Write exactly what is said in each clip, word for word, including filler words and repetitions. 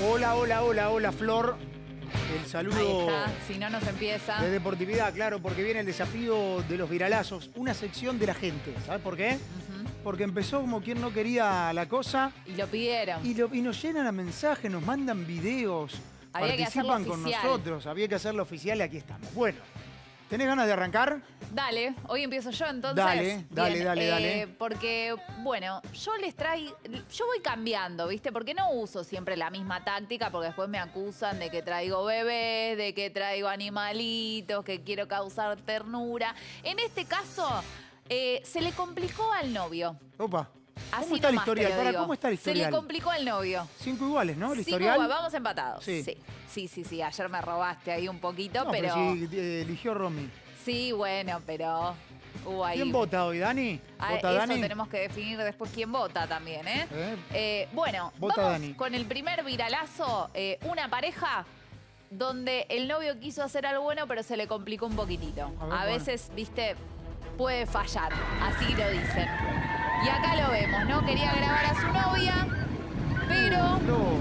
Hola, hola, hola, hola, Flor. El saludo. Ahí está, si no nos empieza. De deportividad, claro, porque viene el desafío de los viralazos. Una sección de la gente. ¿Sabes por qué? Uh-huh. Porque empezó como quien no quería la cosa. Y lo pidieron. Y, lo, y nos llenan a mensajes, nos mandan videos. Había que hacerlo participan con oficial. nosotros. Había que hacerlo oficial y aquí estamos. Bueno, ¿tenés ganas de arrancar? Dale, hoy empiezo yo entonces. Dale, dale, Bien, dale, eh, dale. Porque, bueno, yo les traigo, yo voy cambiando, ¿viste? Porque no uso siempre la misma táctica, porque después me acusan de que traigo bebés, de que traigo animalitos, que quiero causar ternura. En este caso, eh, se le complicó al novio. Opa. Así ¿Cómo está el nomás te historial? lo Para, digo. ¿cómo está el historial? Se le complicó al novio. Cinco iguales, ¿no? El Cinco historial. iguales, vamos empatados. Sí. Sí. sí, sí, sí. Ayer me robaste ahí un poquito, No, pero... pero sí, eh, eligió Romy. Sí, bueno, pero... Uh, ahí... ¿Quién vota hoy, Dani? Ah, ¿Vota eso Dani? tenemos que definir después quién vota también, ¿eh? ¿Eh? Eh, bueno, Vota vamos Dani. con el primer viralazo. Eh, una pareja donde el novio quiso hacer algo bueno, pero se le complicó un poquitito. A ver, A bueno. veces, viste, puede fallar. Así lo dicen. Y acá lo vemos, ¿no? Quería grabar a su novia, pero No.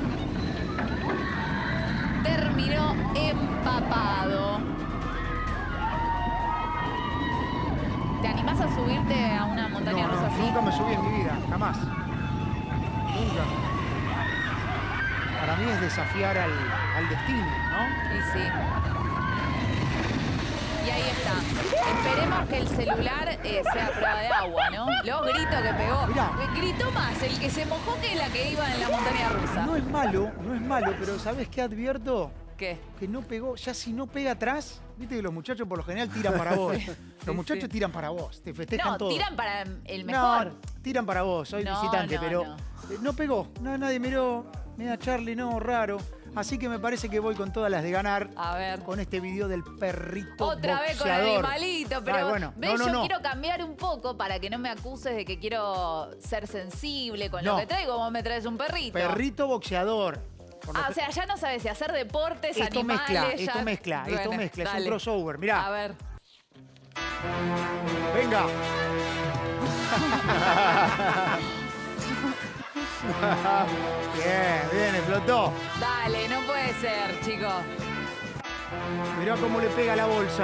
terminó empapado. ¿Te animás a subirte a una montaña No, rusa no, así? nunca me subí en mi vida, jamás. Nunca. Para mí es desafiar al, al destino, ¿no? Y sí. Y ahí está. Esperemos que el celular eh, sea prueba de agua, ¿no? Los gritos que pegó. Mirá. Gritó más el que se mojó que la que iba en la montaña rusa. No es malo, no es malo, pero ¿sabés qué advierto? ¿Qué? Que no pegó, ya si no pega atrás, viste que los muchachos por lo general tiran para vos. Sí, Los muchachos sí. tiran para vos, te festejan No, todo. tiran para el mejor. No, tiran para vos, soy No, visitante, no, pero no. eh, no pegó, no, nadie miró, mira Charlie, no, raro. Así que me parece que voy con todas las de ganar A ver. con este video del perrito Otra vez con el boxeador. animalito, pero Ay, bueno, ves, no, no, yo no. quiero cambiar un poco para que no me acuses de que quiero ser sensible con No. lo que traigo. Vos me traes un perrito. Perrito boxeador. Por lo Ah, que- o sea, ya no sabes si hacer deportes, esto animales. mezcla, ya... esto mezcla, esto Bueno, mezcla, es dale. un crossover, mirá. A ver. Venga. Bien, bien, explotó. Dale, no puede ser, chicos. Mirá cómo le pega la bolsa.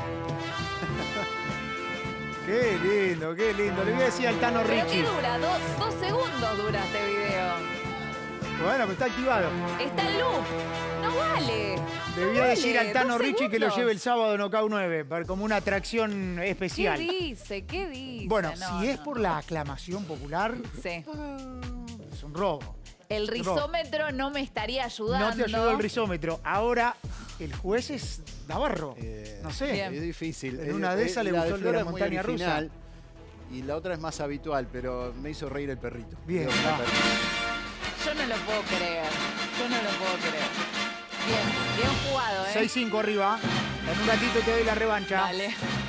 Qué lindo, qué lindo. Le voy a decir al Tano ¿Pero qué Ricci. dura? Dos, dos segundos dura este video. Bueno, pues está activado. Está en loop. No vale. Le No voy a vale, decir al Tano dos Ricci que lo segundos. lleve el sábado en Knockout nueve, para- como una atracción ¿Qué especial. dice? ¿Qué dice? Bueno, No, si es no, por no. la aclamación popular, Sí. es un robo. El rizómetro no me estaría ayudando. No te ayudó el rizómetro. Ahora, el juez es Navarro. Eh, No sé. Bien. Es difícil. En Eh, una de eh, esas le la gustó de el de Flor la es muy montaña rusa. original y la otra es más habitual, pero me hizo reír el perrito. Bien, Creo que va. el perrito. Yo no lo puedo creer. Yo no lo puedo creer. Bien, bien jugado, ¿eh? seis cinco arriba. En un ratito te doy la revancha. Dale.